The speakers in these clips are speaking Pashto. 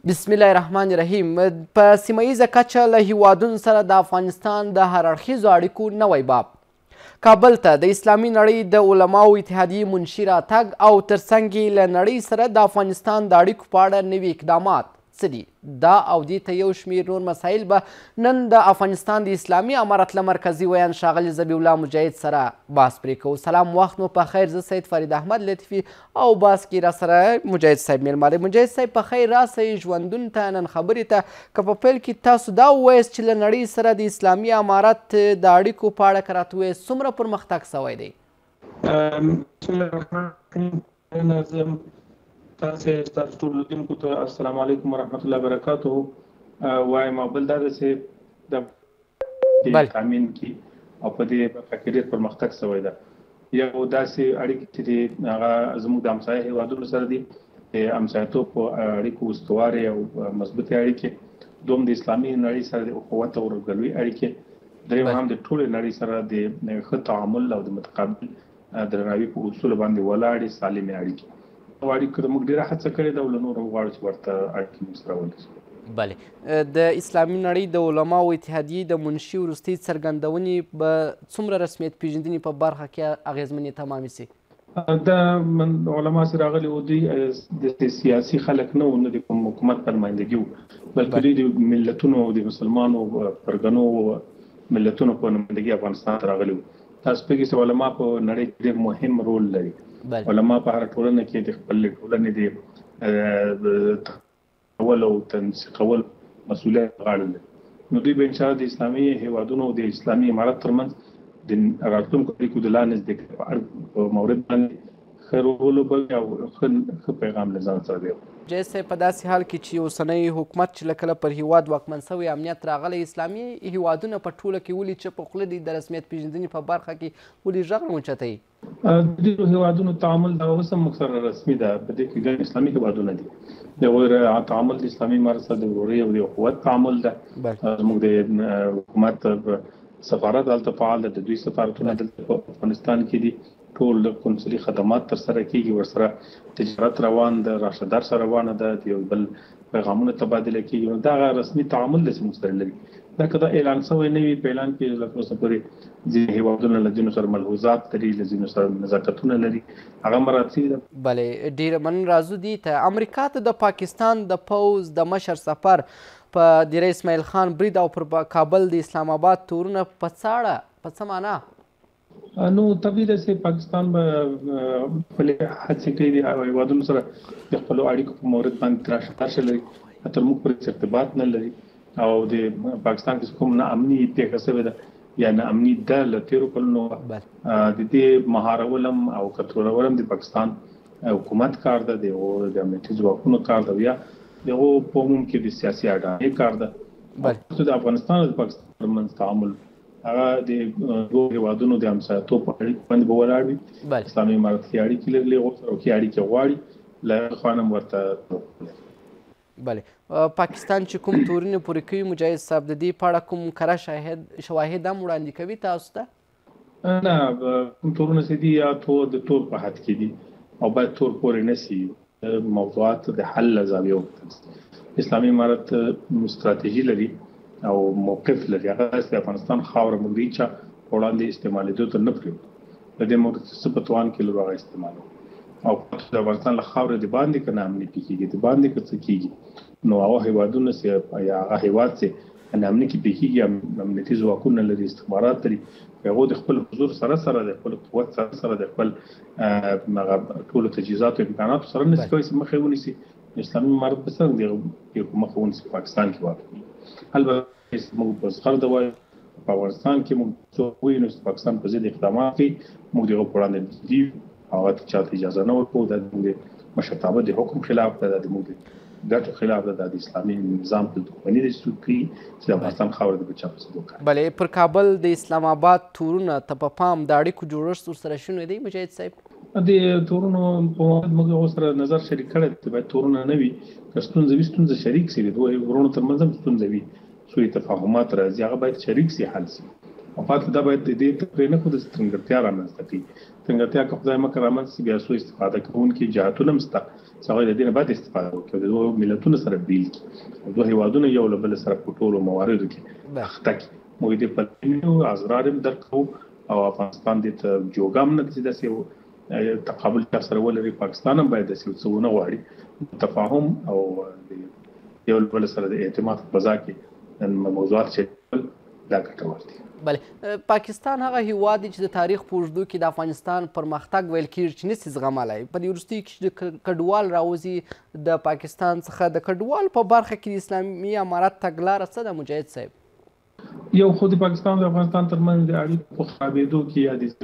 بسم الله الرحمن الرحیم. په سیمه ییزه کچه له هیوادونو سره د افغانستان د هراړخیزو اړیکو نوی باب. کابل ته د اسلامي نړۍ د علماو اتحادیې منشي راتګ او ترڅنګ یې له نړۍ سره د افغانستان د اړیکو په اړه نوي اقدامات څه دي؟ دا او دې ته یو شمېر نور مسایل به نن د افغانستان د اسلامي امارت له مرکزي ویان ښاغلي ذبیح الله مجاهد سره بحث پرې کوو. سلام، وخت مو په خیر. زه سید فرید احمد لطفي او باس کې را سره مجاهد صاحب میلمه دی. مجاهد صاحب په خیر راسئ ژوندون ته، نن خبرې ته. که په پیل کې تاسو دا ووایاست چې له نړۍ سره د اسلامي امارت د اړیکو په اړه که راته ووایاست څومره پرمختګ سوی دی؟ بسم الله الرحمن الرحیم. تاسو ټول لیدونکو ته السلام علیکم ورحمۃ اللہ وبرکاتہ. وایم بل دا چې د تامین کې او په دې برخه کې ډېر پرمختګ شوی ده. یو داسې اړیکې چې دي هغه زموږ د همسایه هېوادونو سره دي، د همسایه‌توب په اړیکو استوارې او مضبوطې اړیکې. دوم د اسلامي نړۍ سره د اخوت او ورورګلوۍ اړیکې. دریم هم د ټولې نړۍ سره د ښه تعامل او د متقابل درناوي په اصولو باندې ولاړې سالمې اړیکې. اړیکو ته موږ ډېره هڅه کړې ده او له نورو غواړو چې ورته اړیکې موږ سره ونیسو. بله، د اسلامي نړۍ د علماو اتحادیې د منشي وروستۍ څرګندونې به څومره رسمیت پیژندنې په برخه کې اغېزمنې تمامې سي؟ دا علما چې راغلي وو دوی د سیاسي خلک نه وو، نه د کوم حکومت په نمایندګي وو، بلکې دوی د ملتونو او د مسلمانو پرګنو ملتونو په نمایندګي افغانستان ته راغلي وو. تاسو پوهېږئ چې علما په نړۍ کې ډېر مهم رول لري. علما په هره ټولنه کې د خپلې ټولنې د تحول او تنسیقول مسؤلیت غاړه لري. نو دوی به انشاءالله د اسلامي هېوادونو او د اسلامي امارت ترمنځ د راتلونکو اړیکو د لا نزدېکۍ په مورد باندې ښه رول وبوي او ښه پیغام له ځان سره دی. مجاهد صاحب، په داسې حال کې چې اوسنی حکومت چې له کله پر هیواد واکمن سوی امنیت راغلی، اسلامي هیوادونه په ټوله کې ولې چې په خوله دي د رسمیت پیژندنې په برخه کې ولې غږ نه اوچتوي؟ د دې هیوادونو تعامل دا اوس هم موږ سره رسمي ده. په دې کې ګڼ اسلامي هیوادونه دي. د تعامل د اسلامي امارت سره د ورورۍ او د اخوت تعامل ده. زموږ د حکومت سفارت هلته فعال ده، د دوی سفارتونه دلته په افغانستان کې دي. ټول قونسلي خدمات ترسره کیږي، ورسره تجارت روان ده، راشدار سره روانه ده، د یو بل پیغامونه تبادله کیږي. دا رسمي تعامل دی چې موږ سره لري. دا که دا اعلان شوی نه وي، په اعلان کې له اوسه پورې ځینې هېوادونه له ځینو سره ملحوظات لري، له ځینو سره نزاکتونه لري، هغه مراعات شوي ده. بلې، ډېره مننه. راځو دې ته. امریکا ته د پاکستان د پوځ د مشر سفر په دیره اسماعیل خان برید او پر کابل د اسلام آباد تورونه په څه معنا؟ نو طبیعي ده چې پاکستان به خپلې هڅې کوي د هېوادونو سره د خپلو اړیکو په مورد باندې تراشه لري، تر موږ پورې ارتباط نه لري. او د پاکستان کې کوم ناامني پیښه شوې ده یا ناامني ده له تېرو کلونو، د دې مهارولم او کنټرولولم د پاکستان حکومت کار ده، د امنیتي ځواکونو کار ده، یا د هغو په عموم کې د سیاسي اډانې کار ده. د افغانستان او د پاکستان ترمنځ تعامل هغه د دوه هېوادونو د همسایه‌توب په اړیکو باندې به ولاړ وي. اسلامي امارت کې اړیکې لري له هغو سره، او کې اړیکې غواړي، له هغې خوا نه هم ورته. بله، پاکستان چې کوم تورونه پورې کوي، مجاهد صاحب د دې په اړه کوم کره شواهد هم وړاندې کوي تاسو ته؟ نه، کوم تورونه چې دي یا د تور په حد کې دي او باید تور پورې نه سي. موضوعات د حل له زاویې وکتل. اسلامي امارت ستراتیژي لري او موقف لري. هغه د افغانستان خاوره موږ د هېچا په وړاندې استعمالېدو ته نه پرېږدو. د دې موږ څه په توان کې لرو هغه استعمالوو. او د افغانستان له خاورې د باندې که ناامني پیښېږي، د باندې که څه کېږي، نو هغه هېوادونه چې یا هغه هېواد چې ناامني کې پیښېږي، امنیتي ځواکونه لري، استخبارات لري، هغو د خپل حضور سره د خپل قوت سره د خپل ټولو تجهیزاتو او امکاناتو سره نشي کولی چې مخه ونیسي. اسلامي امارت به څنګه د مخه ونیسي په پاکستان کې واقع. البته موږ په زغر د وایو په افغانستان کې موږ څوک ووینو چې پاکستان په ضد اقدامات کوي، موږ د هغو په وړاندې جدي یو، هغه ته چاته اجازه نه ورکوو. دا زموږ د مشرتابه د حکم خلاف ده، دا زموږ د ګټو خلاف ده، دا د اسلامي نظام په دښمني ده چې کوي چې د افغانستان خاوره د بچا په څه وکړي. بلې، پر کابل د اسلام آباد تورونه ته په پام د اړیکو جوړښت ورسره شونی دی مجاهد صاحب؟ د تورونو په مورد موږ هغو سره نظر شریک کړی دی. باید تورونه نه وي، که ستونزه وي ستونزه شریک سي، د دوه ورونو ترمنځ هم ستونزه وي، سوء تفاهمات راځي، هغه باید شریک سي، حل سي. مفاد دا باید د دې تفریح نه خو د سترنګرتیا رامنځته کړي. سترنګرتیا که خدای مکړه رامنځته شي بیا سوء استفاده کوونکي جهتونه هم شته چې هغوی د دې نه باید استفاده وکړي او د دوو ملتونو سره بیل کړي او دوه هېوادونه یو له بل سره په ټولو مواردو کې اخته کړي. موږ دې پلوي ازرار هم درک کوو او افغانستان دې ته جوګه هم نه کړي داسې تقابل چا سره ولري. پاکستان هم باید داسې څه ونه غواړي. تفاهم او یو له بل سره د اعتماد په فضا کې موضوعات چې دا ګټور دي. بله پاکستان هغه هیواد دی چې د تاریخ په اوږدو کې د افغانستان پرمختګ ویل کېږي چې نسي زغملی. په دې وروستیو کې چې کډوال راوځي د پاکستان څخه د کډوال په برخه کې د اسلامي امارت تګلاره څه ده مجاهد صاحب؟ یو خو د پاکستان او افغانستان ترمنځ د اړیکو په خرابېدو کې یا د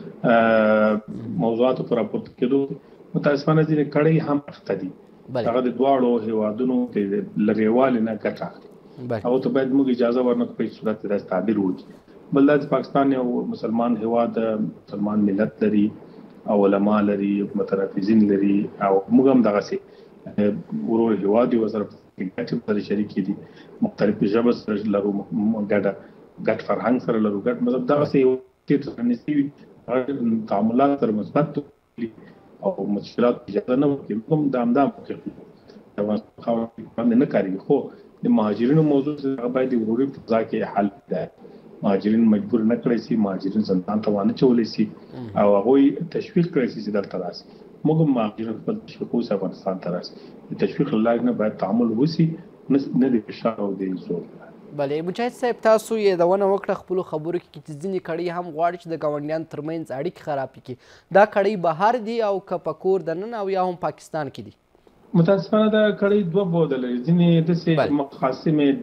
ځینو موضوعاتو په راپورته کېدو متاسفانه ځینې کړۍ هم اخته دي. هغه د دواړو هېوادونو د لرېوالي نه ګټه اخلي. هغو ته باید موږ اجازه ورنکړو په هېڅ صورت کې داسې تعبیر وکړي. بل دا چې پاکستان یو مسلمان هېواد مسلمان ملت لري او علما لري متنفذین لري او موږ هم دغسې ورور هېواد یو سره ګټې سره شریکې دي. مختلفې ژبه سره لرو ګډ فرهنګ سره لرو ګډ مذهب دغسې یو ټیټ سره نږدې وي تعاملات سره مثبت او مشکلات اجازه نه ورکوي. موږ هم د همدا موقف د افغانستان خاوره باندې نه کارېږي خو د مهاجرینو موضوع هغه باید د وروري فضا کې حل دی. مهاجرین مجبور نه کړی سي، مهاجرین زندان ته وانه چولی سي او هغوی تشویق کړی سي چې دلته راسي. موږ هم مهاجرین خپل تشویق وسي افغانستان ته راسي. د تشویق له لارې نه باید تعامل وسي نه د فشار او د زور. بلې مجاهد صاحب تاسو یادونه وکړه خپلو خبرو کې چې ځینې کړۍ هم غواړي چې د ګاونډیانو ترمنځ اړیکې خراب کړي. دا کړۍ بهر دي او که په کور دننه او یا هم پاکستان کې دي؟ متاسفانه دا کړۍ دوه بعده لري. ځینې داسې مقاسمې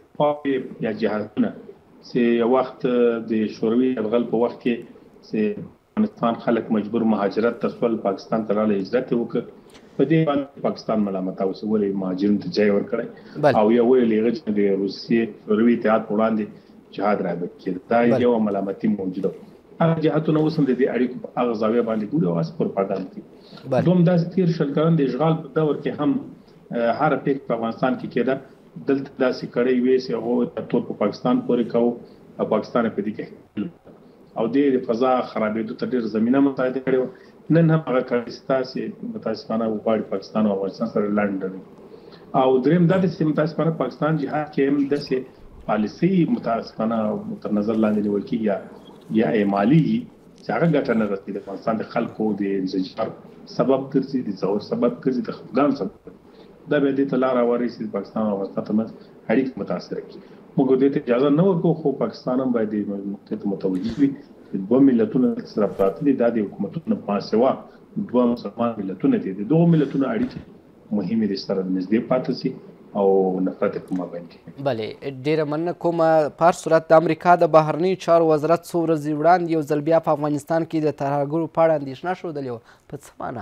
ډلې یا جهتونه چې یو وخت د شوروي یرغل په وخت کې چې افغانستان خلک مجبور مهاجرت ته شول، پاکستان ته راغله، هجرت یې وکړ. په دې باندې پاکستان ملامتاوه چې ولې مهاجرینو ته ځای ورکړی او یا ولې هغه چې د روسیې شوروي اتحاد په وړاندې جهاد رابط کړي. دا یو ملامتي موجوده وه. هغه جهتونه اوس هم د دې اړیکو په هغه زاویه باندې ګوري او هسې پروپاګاندا کوي. دوم داسې تېر شل کلن د اشغال په دور کې هم هره پېښه په افغانستان کې کېده. دلته داسې کړۍ وې چې هغو ټول په پاکستان پورې کوو او پاکستان یې په دې کې او د فضا خرابېدو ته ډېر زمینه مساعده کړې وه. نن هم هغه کړۍ شته چې متاسفانه غواړي پاکستان او افغانستان سره لنډ کړي. او درېیم دا دی چې متاسفانه پاکستان جهاد کې هم داسې پالیسي متاسفانه تر نظر لاندې نیول کېږي یا اعمالي چې هغه ګټه نه رسېږي. د افغانستان د خلکو د انزجار سبب ګرځي، د ځور سبب ګرځي، د خفګان سبب. دا به دې ته لاره هواري چې پاکستان او افغانستان ترمنځ اړیکې متاثره کړي. موږ دې ته اجازه نه ورکوو خو پاکستان هم باید دې نقطې ته متوجه وي چې دوه ملتونه سره پراته دي. دا د حکومتونو په سوا دوه مسلمان ملتونه دي. د دغو ملتونو اړیکې مهمې دي سره نږدې پاتې سي او نفرت په مابین کې. بلې ډېره مننه کوم. په هر صورت د امریکا د بهرنیو چارو وزارت څو ورځې وړاندې یو ځل بیا په افغانستان کې د ترهګرو په اړه اندېښنه ښودلې وه. په څه معنی؟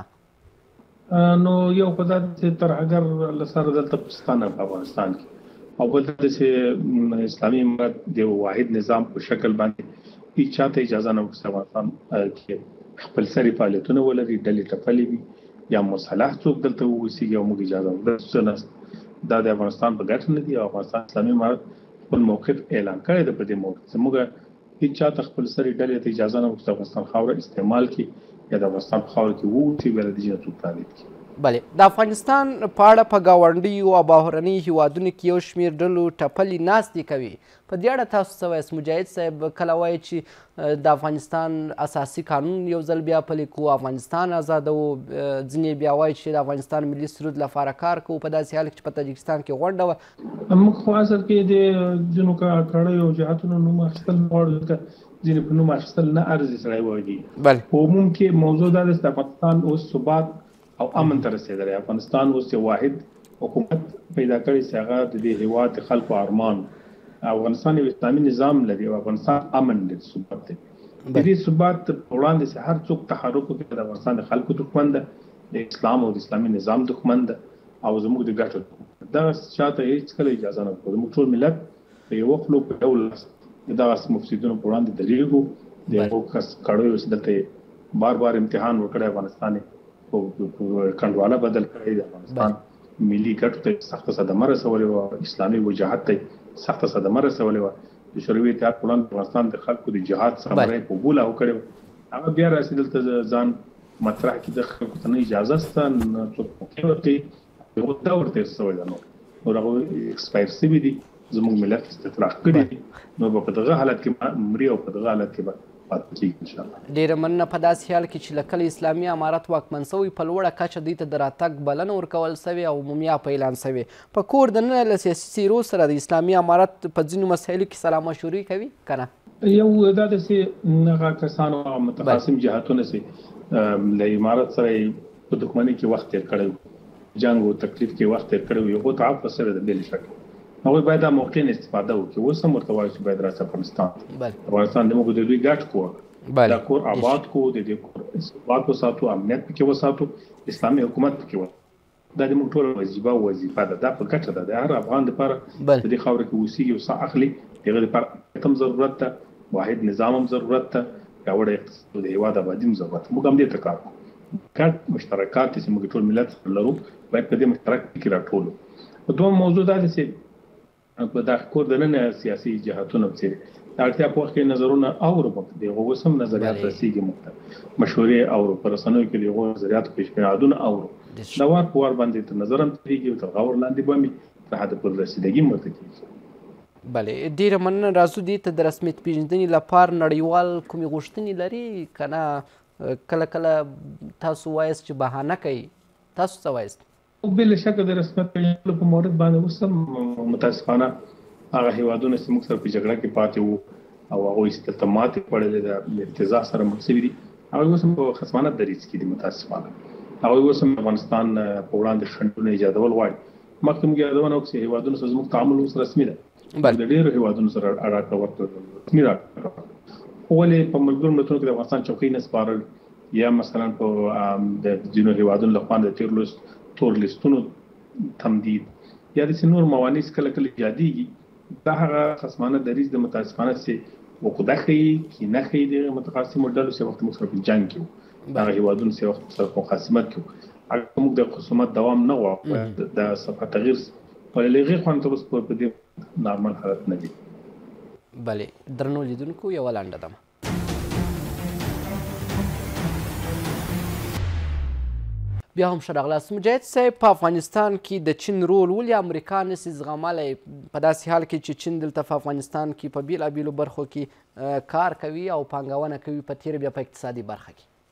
نو یو په دا چې ترهګر له سره دلته پاکستان په افغانستان کې او بل دا چې اسلامي امارت د واحد نظام په شکل باندې هیڅ چاته اجازه نه ورکړي افغانستان کې خپل سري فعالیتونه ولري، ډلې ټپلې وي یا مسلح څوک دلته واوسېږي او موږ اجازه ورکړو. دا د افغانستان په ګټه نه دي او افغانستان اسلامي امارت خپل موقف اعلان کړی دی په دې موضوع چې موږ هیڅ چاته خپل سري ډلې ته اجازه نه ورکړو چې افغانستان خاوره استعمال کړي یا د افغانستان په خاوره کې واوسي بیا د دې نه څوک تهدید کړي. بلې د افغانستان په اړه په ګاونډیو او بهرنیو هیوادونو کې یو شمېر ډلو ټپلې ناستې کوي. په دې اړه تاسو څه وایاست؟ مجاهد صاحب کله وایي چې د افغانستان اساسي قانون یو ځل بیا پلي کوو، افغانستان آزادوو، ځینې بیا وایي چې د افغانستان ملي سرود لپاره کار کوو په داسې حال کې چې په تاجکستان کې غونډه وه. موږ خو اصل کې د ځینو کړیو جهاتونو نوم اخیستل نه غواړو ځکه ځینې په نوم اخیستل نه ارزي سړی وایي. په عموم کې موضوع دا ده چې افغانستان اوس ثبات او امن ته رسېدلی. افغانستان اوس یو واحد حکومت پیدا کړی چې هغه د دې هېواد د خلکو ارمان. افغانستان یو اسلامي نظام لري او افغانستان امن دی، ثبات دی. د دې ثبات په وړاندې چې هر څوک تحرک وکړي د افغانستان د خلکو دښمن ده، د اسلام او د اسلامي نظام دښمن ده او زموږ د ګټو دښمن ده. دغه چاته هېڅکله اجازه نه ورکوو. زموږ ټول ملت په یوه خولو په یو لاس د دغسې مفسدینو په وړاندې درېږو. د هغو کس کړیو چې دلته بار بار امتحان وکړی افغانستان کنډواله بدل کړی، د افغانستان ملي ګټو ته سخته صدمه رسولې وه، اسلامي وجاهت ته سخته صدمه رسولې وه. د شوروي اتحاد په وړاندې افغانستان د خلکو د جهاد ثمره په بوله وکړې هغه بیا راسي دلته ځان مطرح کړي د خلکو ته نه اجازه شته نه څوک موقع ورکوي هغو ته ورته شوی ده نور هغه ایکسپایر شوي دي زموږ ملت استفراق کړي دي نو به په دغه حالت کې مري او په دغه حالت کې به پاتې کېږي انشاءالله. ډېره مننه. په داسې حال کې چې له کله اسلامي امارت واکمن شوی په لوړه کچه دوی ته د راتګ بلنه ورکول سوې او عمومي په اعلان سوې. په کور دننه له سیاسي څیرو سره د اسلامي امارت په ځینو مسایلو کې سلا مشورې کوي که نه؟ یو دا داسې هغه کسانو متخاصم جهاتونه چې له امارت سره په دښمنۍ کې وخت تېر کړی جنګ او تکلیف کې وخت تېر کړی هغو ته عفو سره د بېلې شک هغوی باید دا موقع نه استفاده وکړي. اوس هم ورته وایو چې باید راشي افغانستان د موږ د دوی ګډ کور دا کور آباد کو د دې کور ثبات وساتو امنیت پکې وساتو اسلامي حکومت پکې و دا د موږ ټول وظیفه ده دا په ګټه ده د هر افغان لپاره د دې خاورې کې اوسېږي او څه اخلي د هغه لپاره هم ضرورت ده واحد نظام هم ضرورت ده پیاوړی اقتصاد د هېواد ابادي هم ضرورت ده. موږ هم دې ته کار کوو ګډ مشترکات چې موږ ټول ملت لرو باید په دې مشترک کې راټولو. دویم موضوع دا ده چې په دا کور دننه سیاسي جهاتونه څیري د اړتیا په وخت کې نظرونه اورو موږ د هغو سم نظریات رسېږي موږ ته مشورې اورو په رسنیو کې د هغو نظریاتو پیشنهادونه اورو د وار په وار باندې تر نظر هم تېرېږي او تر غور لاندې به مې تر حد پورې رسېدګي هم ورته کېږي. بلې ډېره مننه. راځو دې ته د رسمیت پېژندنې لپاره نړیوال کومې غوښتنې لري که نه کله کله تاسو وایاست چې بهانه کوي تاسو څه وایاست؟ بلا شکه د رسمیت پېژندلو په مورد باندې اوس هم متاسفانه هغه هېوادونه چې موږ سره په جګړه کې پاتې وو او هغوی چې دلته ماتې خوړلې ده ارتضاع سره مخ شوي دي هغوی اوس هم په خصمانه دریځ کې دي. متاسفانه هغوی اوس هم افغانستان په وړاندې خنډونه ایجادول غواړي. مخکې موږ یادونه وکړو چې هېوادونو سره زموږ تعامل اوس رسمي ده د ډېرو هېوادونو سره اړیکه ورته رسمي راکړه ولې په ملګرو ملتونو کې د افغانستان چوکۍ نه سپارل یا مثلا په د ځینو هېوادونو لخوا د تور لیستونو تمدید یا داسې نور موانع کله کله ایجادېږي دا هغه خصمانه دریځ د متاسفانه چې عقده ښیي کینه ښیي د متخاصمو ډلو چې وخت موږ سره په جنګ کې وو دغه هېوادونو چې وخت سره په مخاصمت کې وو اگر موږ د خصومت دوام نه غواړو د صفحه تغییر ولې له هغې خوا تر اوسه پورې په دې نارمل حالت نه دي. بلې درنو لیدونکو یوه لنډه دمه بیا هم ښه راغلاست. مجاهد صاحب په افغانستان کې د چین رول ولې امریکا نسي زغملی په داسې حال کې چې چین دلته په افغانستان کې په بېلابېلو برخو کې کار کوي او پانګونه کوي په تېره بیا په اقتصادي برخه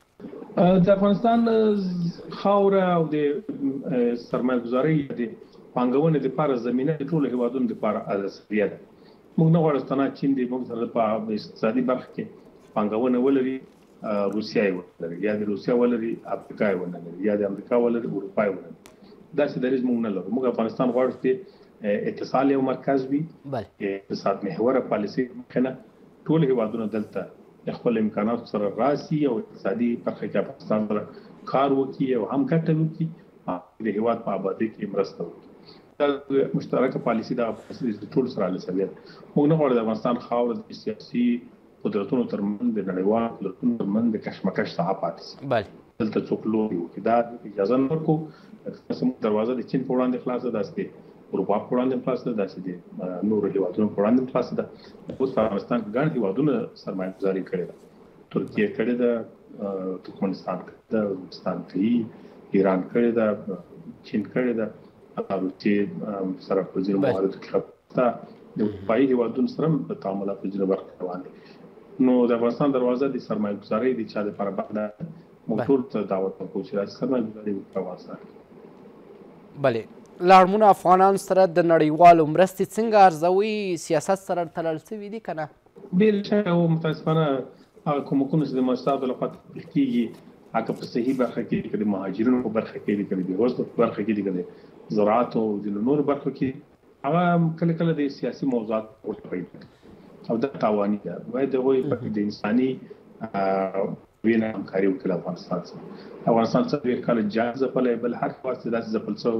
کې د افغانستان خاوره او د سرمایه‌ګذارۍ د پانګونې دپاره زمینه د ټولو هېوادونو دپاره اساسیه ده. موږ نه غواړو ستنه چین د موږ سره په اقتصادي برخه کې پانګونه ولري روسیه یې ولري یا د روسیه ولري افریقا یې ونه لري یا د امریکا ولري اروپا یې ونه لري داسې دریځ موږ نه لرو. موږ افغانستان غواړو چې اتصال یو مرکز وي اقتصاد محوره پالیسي مخې نه ټول هېوادونه دلته د خپل امکاناتو سره راسي او اقتصادي برخه کې افغانستان سره کار وکړي او هم ګټه وکړي د هېواد په ابادۍ کې مرسته وکړي. دا مشترکه پالیسي د ټول سره لسوي ده. موږ نه غواړو د افغانستان خاوره د سیاسي قدرتونو ترمنځ د نړیوالو قدرتونو ترمنځ د کشمکش څخه پاتې شي دلته څوک لوبې وکړي دا اجازه نه ورکوو. زموږ دروازه د چین په وړاندې خلاصه ده داسې د اروپا په وړاندې خلاصه ده داسې د نورو هېوادونو په وړاندې خلاصه ده. اوس په افغانستان کې ګڼ هېوادونه سرمایه‌ګذاري کړې ده. ترکیه کړې ده ترکمنستان کړې ده ازبکستان کوي ایران کړې ده چین کړې ده روسیې سره په ځینو مواردو کې خبرته د اروپایي هېوادونو سره هم په تعاملات په ځینو برخو کې روان دي. نو د افغانستان دروازه د سرمایه‌ګذارۍ د چا لپاره بنده موږ ټول ته دعوت ورکوو چې راشي سرمایه‌ګذاري وکړي په افغانستان کې. بلې له اړمنو افغانانو سره د نړیوالو مرستې څنګه ارزوي سیاست سره تړل شوي دي که نه؟ بېله شکه او متاسفانه هغه کومکونه چې د مؤسساتو لخوا تطبیق کېږي هغه په صحیح برخه کې دي که د مهاجرینو په برخه کې دي که د بېوزلو په برخه کې دي که د زراعتو او ځینو نورو برخو کې هغه کله کله د سیاسي موضوعات ورته پیدا کوي او دا تاواني ده. باید هغوی د انساني وینه همکاري وکړي له افغانستان سره. افغانستان څلوېښت کاله جنګ ځپلی بل هر هېواد چې داسې ځپل شوی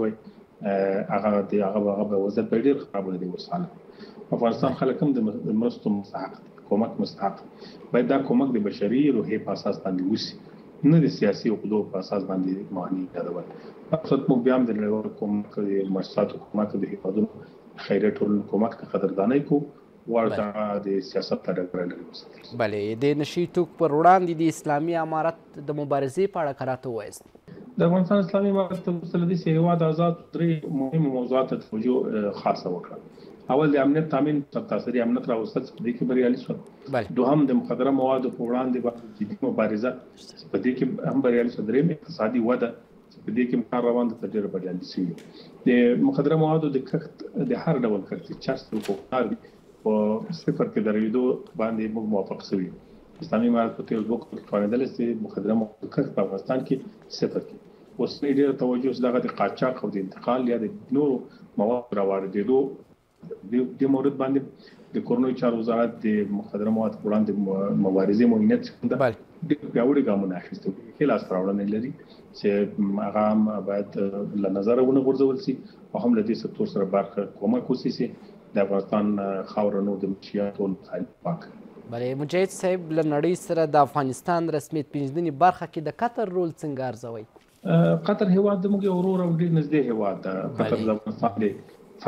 وی هغه به وضعیت به ډېر خرابونه دی اوس حالت. افغانستان خلک هم د مرستو مستحق دي کومک مستحق باید دا کومک د بشري روحیې په اساس باندې وشي نه د سیاسي عقدو په اساس باندې معنی ایجادول. مقصد موږ بیا هم د نړیوالو کومک د مؤسساتو کومک د هېوادونو خیریه ټولنو کومک ته قدردانۍ کوو ورته د سیاست په ډګر لري وساتل. بلې د نشي توکو پر وړاندې د اسلامي امارت د مبارزې په اړه که راته ووایاست. د افغانستان اسلامي امارت وروسته له دې چې هېواد آزاد درې مهمو موضوعاتو ته توجه خاصه وکړه. اول د امنیت تامین تاسیسي امنیت راوستل په دې کې بریالي شول. دوهم د مخدره موادو په وړاندې باندې جدي مبارزه په دې کې هم بریالي شول. درېیم اقتصادي وده په دې کې کار روان دي ډېر بریالي شوي. د مخدره موادو د کښت د هر ډول کښت چرس او کار په صفر کې درېدو باندې موږ موافق شوي. اسلامي امارت په تیر وخت کې توانیدل چې مخدره موادو کښت په افغانستان کې صفر کې. اوس ډېر توجه دغه د قاچاق او د انتقال یا د نورو موادو راوړېدو د مورد باندې د کورنیو چارو وزارت د مخدره موادو په وړاندې مبارزې مهمت څنګه ډېر پیاوړي ګامونه اخیستي دي. ښه لاس راوړنې لري چې هغه هم باید له نظره ونه غورځول شي او هم له دې سکتور سره برخه کومک وشي چې د افغانستان خاوره نور د منشیاتو پاک. بلې مجاهد صاحب له نړۍ سره د افغانستان رسمیت پېژندنې برخه کې د قطر رول څنګه ارزوئ؟ قطر هېواد زموږ یو ورور او ډېر نږدې هېواد ده. قطر د افغانستان د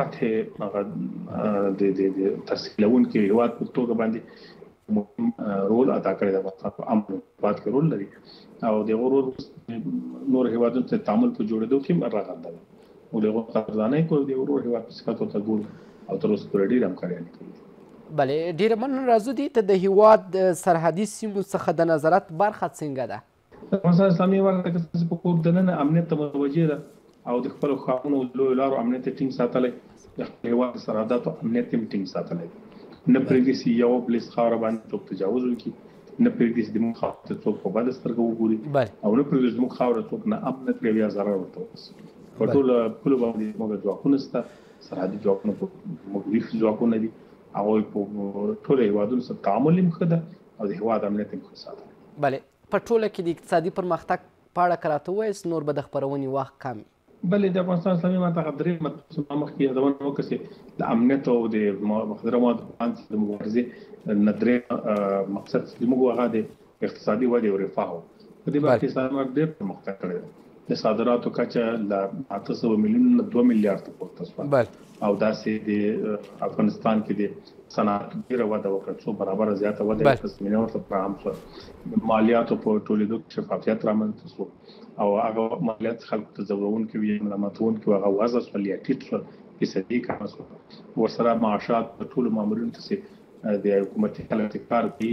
فتح د تسهیلونکي هېواد په توګه باندې مهم رول ادا کړی د افغانستان په امن ثبات کې رول لري او د ورور نور هېوادونو ته تعامل په جوړېدو کې راغلی دی او د قدردانۍ کوي د ورور هېواد په صفت ورته ګوري او تر اوسه پورې ډېرې همکاریانې کوي. بلې ډېره مننه. راځو دې ته د هېواد سرحدي سیمو څخه د نظارت برخه څنګه ده؟ افغانستان اسلامي امارت په کور دننه امنیت ته متوجه ده او د خپلو ښارونو لویو لارو امنیت ټینګ ساتلی، د خپل هېواد سرحداتو امنیت یې ټینګ ساتلی دی. نه پرېږدي چې یوه بلې خاوره باندې څوک تجاوز وکړي، نه پرېږدي چې زموږ خاورې ته څوک په بده سترګه وګوري او نه پرېږدي چې زموږ خاوره څوک ناامنه کړي یا ضرر ورته ورسوي. په ټوله پولو باندې زموږ ځواکونه شته، سرحدي ځواکونه زموږ ویښ ځواکونه دي. هغوی په ټولو هېوادونو سره تعامل یې ښه ده او د هېواد امنیت یې ښه ساتلی. بلې په ټوله کې د اقتصادي پرمختګ په اړه که راته ووایاست، نور به د خپرونې وخت کم وي. بلې د افغانستان اسلامي امارت هغه درې مطلب مخکې یادونه وکړه چې د امنیت او د مخدره موادو په وړاندې د مبارزې نه درې مقصد زموږ هغه د اقتصادي ودې او رفاه و. په دې برخه کې اسلامي امارت ډېر پرمختګ کړی دی. د صادراتو کچه له 800 میلیون نه 2 میلیارډ ته پورته شوه او داسې د افغانستان کې د صنعت ډېره وده وکړه، څو برابره زیاته وده زمینه ورته فراهم شوه. مالیاتو په ټولېدو کې شفافیت رامنځته شو او هغه مالیات خلکو ته ځوروونکي وي، ملامتوونکي هغه وضع شول یا ټیټ شول، فیصدي کمه شوه. ورسره معاشات په ټولو مامورینو ته چې د حکومتي خلک کار کوي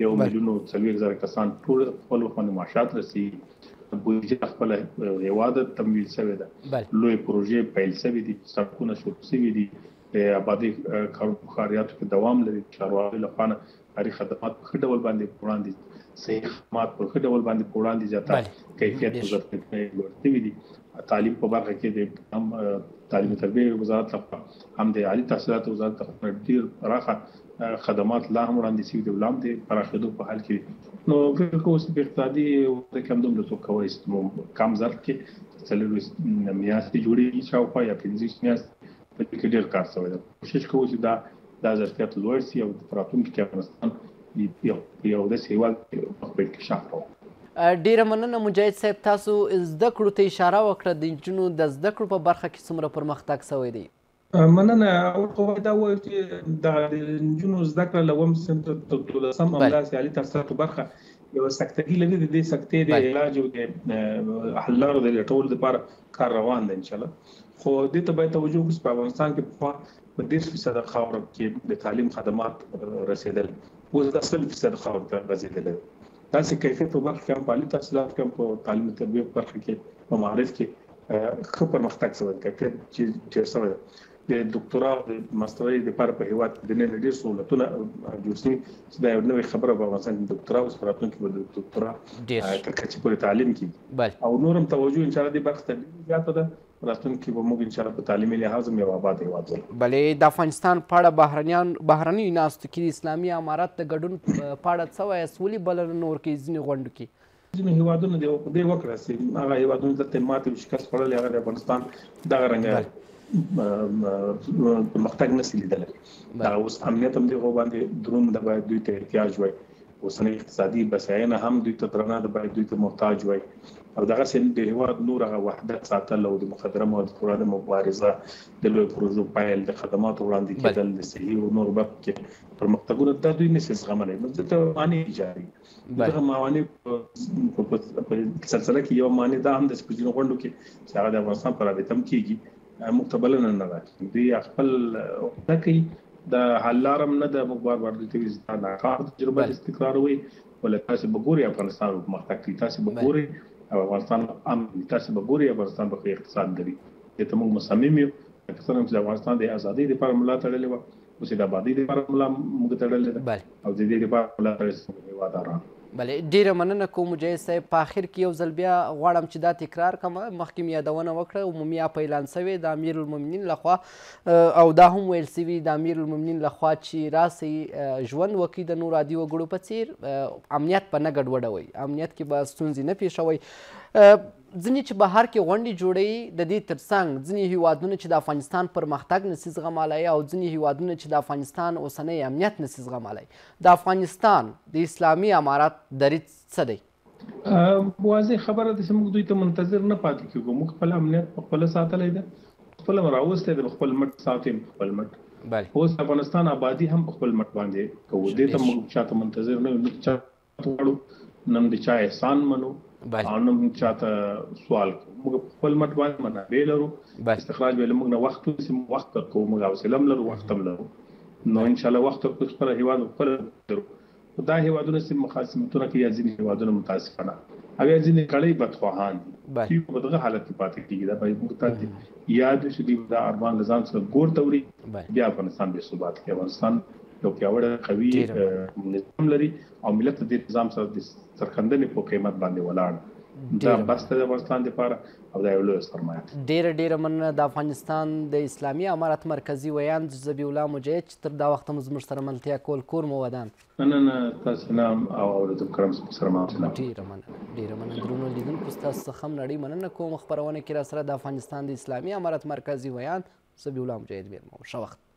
1,40,000 کسان ټول خپل باندې معاشات رسېږي. بودیجه خپل هېواد تمویل شوې ده، لوی پروژې پیل شوي دي، سړکونه شروع شوي دي، د آبادي ښاریاتو کې دوام لري. چارواکو لخوا ښاري خدمات په ښه ډول باندې وړاندې، صحي خدمات په ښه ډول باندې وړاندې زیاته کیفیت وزارت لوړ شوي دي. تعلیم په برخه کې د هم تعلیم او تربیې وزارت لخوا هم د عالي تحصیلاتو وزارت لخوا ډېر پراخه خدمات لا هم وړاندې شوي دي، لا هم د پراخېدو په حال کې. نو فکر کوم چې په اقتصادي وده کې همدومره څوک کولی شي کم ظرف کې 4 میاشتې جوړېږي شاوخوا یا 15 میاشتې په دې کې ډېر کار شوی دی. کوشش کوو چې دا ظرفیت لوړ شي او په راتلونکي کې افغانستان یو داسې هېواد په انکشاف راوړي. ډېره مننه مجاهد صاحب. تاسو زده کړو ته اشاره وکړه، د نجونو د زده کړو په برخه کې څومره پرمختګ شوی دی؟ مننه. اول خو باید دا ووایو چې د نجونو زده کړه له 1 صنف تر 12 همداسې عالي تحصیلاتو برخه یوه سکتګي لري. د دې سکتې د علاج او د حل لارو د لټولو لپاره کار روان دی انشاءالله. خو دې ته باید توجه وکړو چې په افغانستان کې پخوا په 10% خاوره کې د تعلیم خدمات رسېدل، اوس د 10% خاوره ته رسېدلی دی. داسې کیفیت په برخه کې هم په عالي تحصیلاتو کې هم په تعلیم او تربیې په برخه کې په معارف کې ښه پرمختګ شوی دی، کیفیت چې ډېر شوی دی. د ډاکټرا او د ماسترۍ لپاره په هېواد کې د نن ډېر سهولتونه جوړ شوي چې دا یو نوې خبره په افغانستان کې د ډاکټرا اوس په راتلونکي کې به د ډاکټرا تر کچې پورې تعلیم کېږي او نور هم توجه انشاءالله دې برخې ته زیاته ده. په راتلونکي کې به موږ انشاءالله په تعلیمي لحاظ هم یو آباد هېواد ولرو. بلې د افغانستان په اړه بهرنیو ناستو کې د اسلامي امارت د ګډون په اړه څه وایاست؟ ولې بلنه نه ورکوي ځینې غونډو کې؟ ځینې هېوادونه دې وکړه چې هغه هېوادونو ته ماتې او شکست خوړلی، هغه د افغانستان دغه رنګه پرمختګ نشي لیدلی. دا اوس امنیت هم دغه باندې دروند ده، باید دوی ته احتیاج وای. اوسنۍ اقتصادي بساینه هم دوی ته درنه ده، باید دوی ته محتاج وای. او دغسې د هېواد نور هغه وحدت ساتل او د مخدره موادو پر وړاندې مبارزه، د لویو پروژو پیل، د خدماتو وړاندې کېدل، د صحي او نور برخو کې پرمختګونه، دا دوی نشي زغملی. نو دلته مانع ایجادي، دغه موانع په سلسله کې یو مانع دا هم د په ځینو غونډو کې چې هغه د افغانستان په رابطه هم کېږي، موږ ته بلنه نه راکوي. دوی خپل عقده کوي، د حل لاره هم نه ده. موږ بار بار دوی ته وایي دا ناکاره تجربه د استقرار وي، ولکه تاسې به ګورئ افغانستان به پرمختګ کوي، تاسې به ګورئ افغانستان تاسې به ګورئ افغانستان به ښه اقتصاد لري. دې ته موږ مصمم یو. لکه څنګه چې د افغانستان د ازادۍ لپاره ملا تړلې وه، اوس یې د ابادۍ لپاره ملا موږ تړلې ده، او د دې لپاره ملا تړلې زموږ هېواداران. بله، ډیره مننه کوم مجاهد صاحب. په آخر کې یو ځل بیا غواړم چې دا تکرار کړم، مخکې مې یادونه وکړه، عمومي اعلان شوی د امیرالمؤمنین لخوا، او دا هم ویل شوي د امیرالمؤمنین لخوا چې راسئ ژوند وکړي د نورو عادي وګړو په څیر، امنیت په نه ګډوډوئ، امنیت کې به ستونزې نه پیښوئ. ځینې چې بهر کې غونډې جوړوي، د دې ترڅنګ ځینې هیوادونه چې د افغانستان پرمختګ نسي زغملی، او ځینې هیوادونه چې د افغانستان اوسنی امنیت نسي زغملی، د افغانستان د اسلامي امارت دریځ څه دی؟ واضح خبره ده چې موږ دوی ته منتظر نه پاتې کېږو. موږ خپل امنیت په خپله ساتلی ده، خپله م راوستی ده، په خپل مټ ساتو په خپل مټ. اوس افغانستان آبادي هم په خپل مټ باندې کوو، دې ته موږ چاته منتظر نه یو، نه چا غواړو، نه د چا احسان منو، او نه چاته سوال کوو. موږ په خپل مټ باندې منابع لرو، استخراج به له موږ نه وخت ونیسي، موږ وخت ورکوو، موږ حوصله هم لرو، وخت هم لرو. نو انشاءالله وخت ورکوو، خپله هېواد خپله لرو. دا هېوادونه چې مخاصمتونه کوي، یا ځینې هېوادونه متاسفانه او یا ځینې کړۍ بدخواهان دي، دوی په دغه حالت کې پاتې کېږي. دا باید موږ ته یاد وي چې دوی دا ارمان له ځان سره ګور ته وړي، بیا افغانستان بې ثبات کړي. افغانستان یو پیاوړی قوي نظام لري، او ملت د دې نظام سره د سرښندنې په قیمت باندې ولاړ. دا بس د افغانستان لپاره، او دا یو لویه سرمایه ده. ډیره مننه. د افغانستان د اسلامي امارت مرکزي ویاند ذبیح الله مجاهد چې تر دا وخته مو زموږ سره ملتیا کول، کور مو ودان. نه تاسو نه او اورېدونکو کرام سره مننه. ډیره مننه. درنو لیدونکو ستاسو څخه هم نړۍ مننه کوم. خپرونه کې را سره د افغانستان د اسلامي امارت مرکزي ویاند ذبیح الله مجاهد بېرمه. ښه وخت.